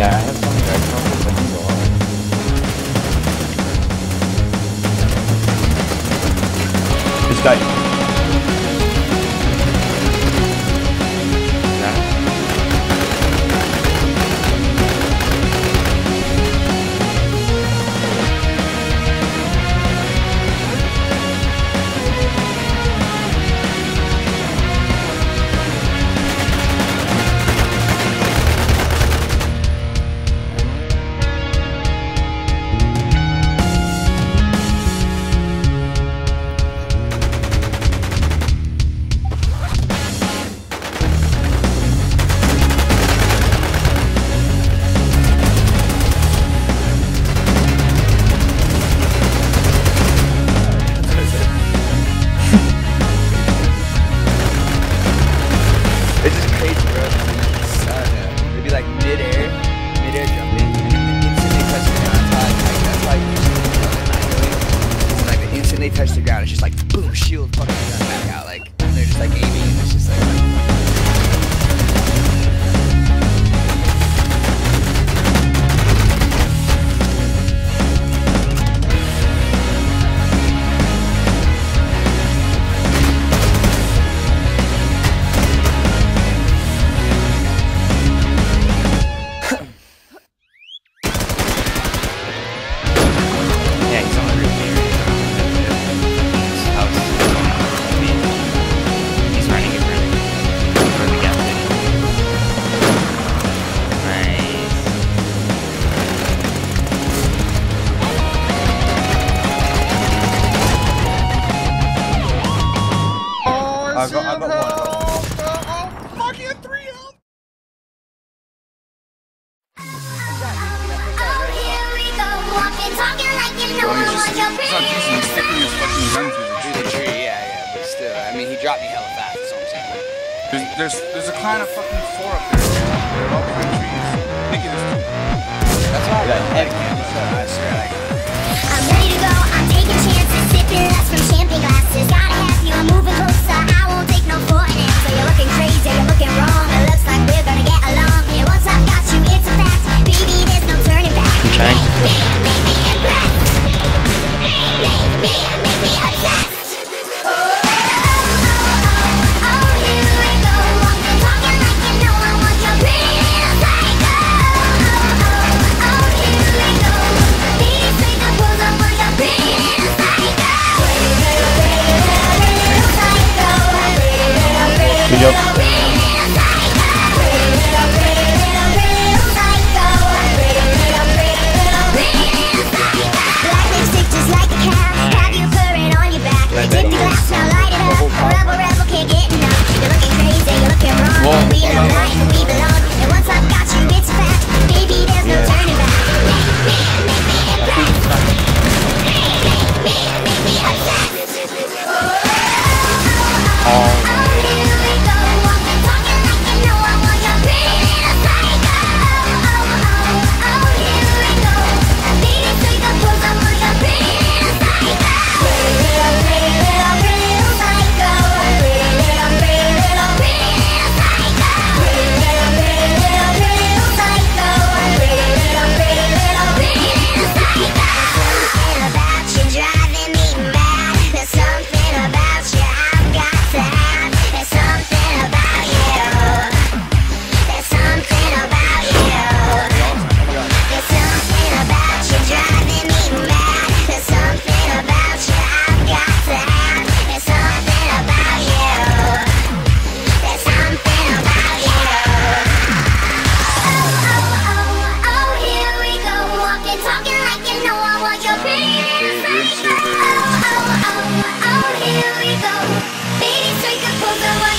Yeah, I have some guys from the This guy. It's just crazy, bro. It'd be like mid-air jumping, and then instantly touch the ground. That's how I usually do it. It's like the instant they touch the ground, it's just like boom, shield, fucking gun back out. Like they're just like aiming, and it's just like. I got one. Oh, fuck, he had 3 health! He's sticking his fucking gun through the tree. Yeah, but still, I mean, he dropped me hella fast, that's what I'm saying. There's a clan of fucking 4 up there. They're all behind trees. I think it is 2. That's why I got head camera, so I swear, like. I'm ready to go, I'm taking chances, sipping less from champagne glasses. Gotta have you, I'm moving closer, I won't take no for an answer. You're looking crazy, you're looking wrong, it looks like we're gonna get along. And once I've got you, it's a fact, baby, there's no turning back. Trying. Make me impressed. Make me obsessed. Good job. Black lipstick just like a cat. Have you purring on your back? Tip the glass, now light it up. Rebel, can't get enough. You're looking crazy, you're looking wrong. We look right and we belong. And once I've got you, it's a fact. Baby, there's no turning back. Make me impressed. Make me obsessed. Here we go. Baby, take a pose, I want